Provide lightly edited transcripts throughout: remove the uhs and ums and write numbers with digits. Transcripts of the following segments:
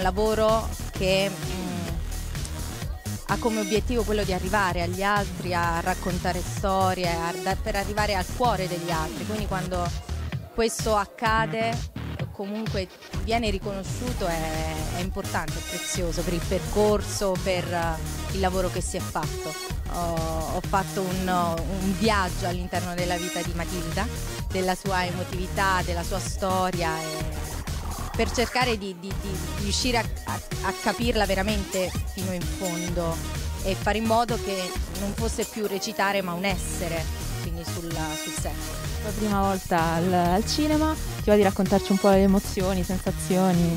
lavoro che ha come obiettivo quello di arrivare agli altri, a raccontare storie, per arrivare al cuore degli altri. Quindi quando questo accade, comunque viene riconosciuto, è importante, è prezioso per il percorso, per il lavoro che si è fatto. Ho fatto un viaggio all'interno della vita di Matilda, della sua emotività, della sua storia, per cercare di riuscire a capirla veramente fino in fondo e fare in modo che non fosse più recitare ma un essere, quindi sul set. La prima volta al cinema, ti va di raccontarci un po' le emozioni, sensazioni?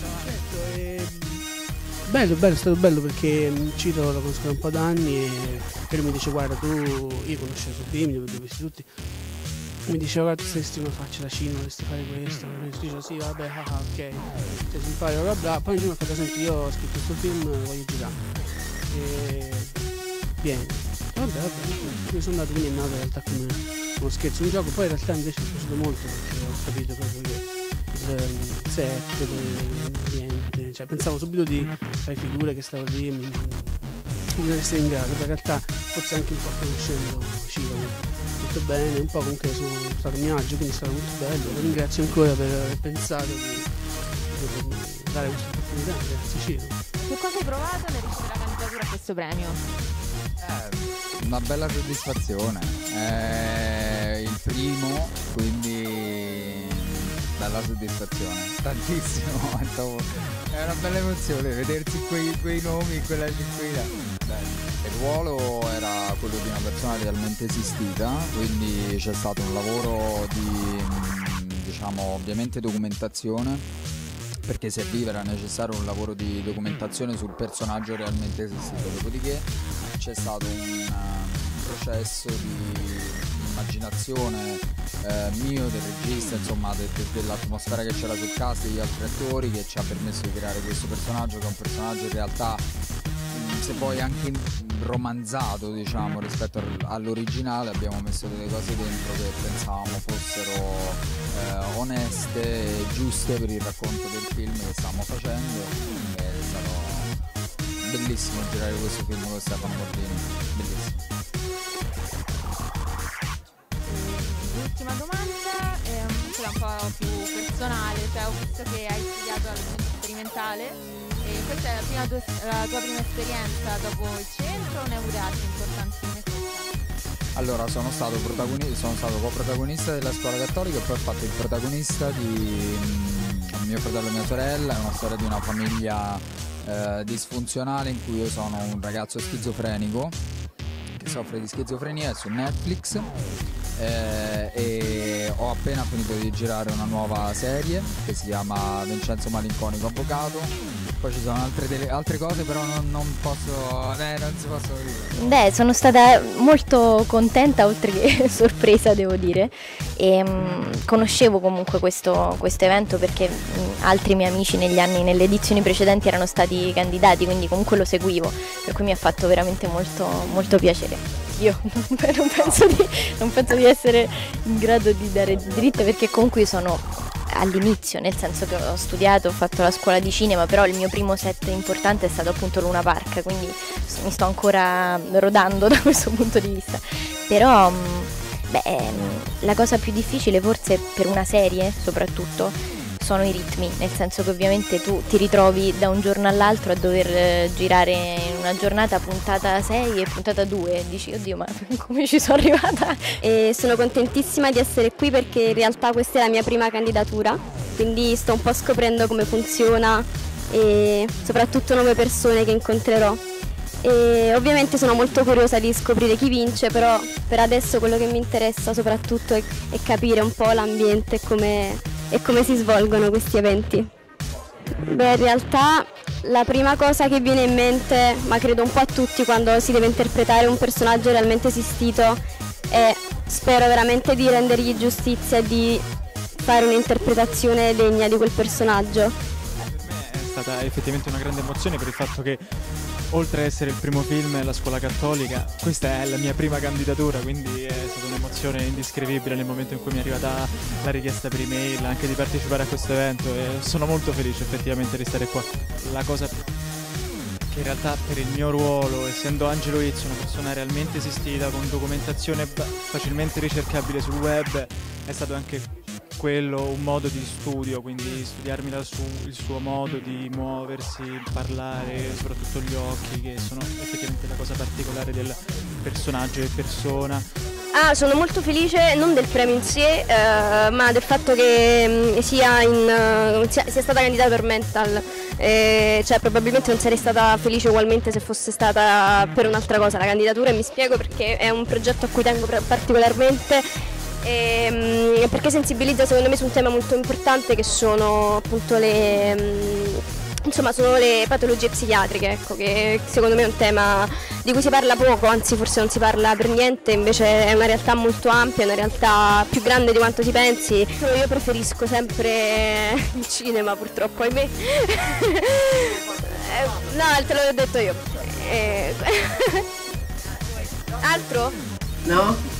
Bello, è stato bello perché Cito lo conosco da un po' d'anni e lui mi dice guarda tu, io conoscevo i film, li avevo visti tutti, mi diceva guarda tu saresti una faccia da cinema, dovresti fare questo, e io dicevo sì vabbè, ok, sei simpatico, bla bla, poi un giorno mi ha fatto senti io ho scritto questo film, lo voglio girare, e vieni, vabbè, mi sono andato, quindi è nato in realtà come uno scherzo, un gioco, poi in realtà invece mi è piaciuto molto perché ho capito proprio che il set, l'ambiente, cioè pensavo subito di fare figure che stavo lì, non essere in grado, in realtà forse anche un po' conoscendo Ciro, tutto bene, un po' comunque sono stato a mio agio, quindi è stato molto bello, lo ringrazio ancora per aver pensato di dare questa opportunità, grazie Ciro. Che cosa hai provato nel ricevere la candidatura a questo premio? Una bella soddisfazione, il primo, quindi bella soddisfazione, tantissimo, è una bella emozione vedersi quei nomi in quella cinquina. Il ruolo era quello di una persona realmente esistita, quindi c'è stato un lavoro di, diciamo, ovviamente documentazione, perché serviva, era necessario un lavoro di documentazione sul personaggio realmente esistito, dopodiché c'è stato un processo di immaginazione mio, del regista, insomma dell'atmosfera che c'era sul cast, degli altri attori, che ci ha permesso di creare questo personaggio, che è un personaggio in realtà se poi anche romanzato, diciamo, rispetto all'originale. Abbiamo messo delle cose dentro che pensavamo fossero oneste e giuste per il racconto del film che stavamo facendo. È stato bellissimo girare questo film con Stefano Bordini, bellissimo. L'ultima domanda è un po' più personale, cioè ho visto che hai studiato al centro sperimentale e questa è la tua prima esperienza dopo il centro o ne hai avute altre importanti come questa? Allora sono stato coprotagonista della scuola cattolica e poi ho fatto il protagonista di mio fratello e mia sorella. È una storia di una famiglia disfunzionale in cui io sono un ragazzo schizofrenico che soffre di schizofrenia, è su Netflix. E ho appena finito di girare una nuova serie che si chiama Vincenzo Malinconico Avvocato. Poi ci sono altre cose, però non posso, non si possono dire. Beh, sono stata molto contenta, oltre che sorpresa devo dire, e conoscevo comunque questo evento perché altri miei amici nelle edizioni precedenti erano stati candidati, quindi comunque lo seguivo, per cui mi ha fatto veramente molto, molto piacere. Io non penso di essere in grado di dare dritte, perché comunque io sono all'inizio, nel senso che ho studiato, ho fatto la scuola di cinema, però il mio primo set importante è stato appunto Luna Park, quindi mi sto ancora rodando da questo punto di vista. Però la cosa più difficile forse per una serie soprattutto sono i ritmi, nel senso che ovviamente tu ti ritrovi da un giorno all'altro a dover girare in una giornata puntata 6 e puntata 2 e dici oddio, ma come ci sono arrivata? E sono contentissima di essere qui perché in realtà questa è la mia prima candidatura, quindi sto un po' scoprendo come funziona e soprattutto nuove persone che incontrerò. E ovviamente sono molto curiosa di scoprire chi vince, però per adesso quello che mi interessa soprattutto è capire un po' l'ambiente e come si svolgono questi eventi. Beh, in realtà la prima cosa che viene in mente, ma credo un po' a tutti quando si deve interpretare un personaggio realmente esistito, è spero veramente di rendergli giustizia e di fare un'interpretazione degna di quel personaggio. Per me è stata effettivamente una grande emozione per il fatto che oltre ad essere il primo film alla scuola cattolica, questa è la mia prima candidatura, quindi è stata un'emozione indescrivibile nel momento in cui mi è arrivata la richiesta per email anche di partecipare a questo evento, e sono molto felice effettivamente di stare qua. La cosa che in realtà per il mio ruolo, essendo Angelo Izzo una persona realmente esistita con documentazione facilmente ricercabile sul web, è stato anche quello un modo di studio, quindi studiarmi il suo modo di muoversi, parlare, soprattutto gli occhi, che sono effettivamente la cosa particolare del personaggio e persona. Sono molto felice non del premio in sé, ma del fatto che sia stata candidata per Mental. Cioè probabilmente non sarei stata felice ugualmente se fosse stata per un'altra cosa la candidatura, e mi spiego perché è un progetto a cui tengo particolarmente, perché sensibilizza secondo me su un tema molto importante, che sono appunto sono le patologie psichiatriche, ecco, che secondo me è un tema di cui si parla poco, anzi forse non si parla per niente, invece è una realtà molto ampia, è una realtà più grande di quanto si pensi. Io preferisco sempre il cinema, purtroppo, ahimè. No, te l'ho detto io. Altro? No?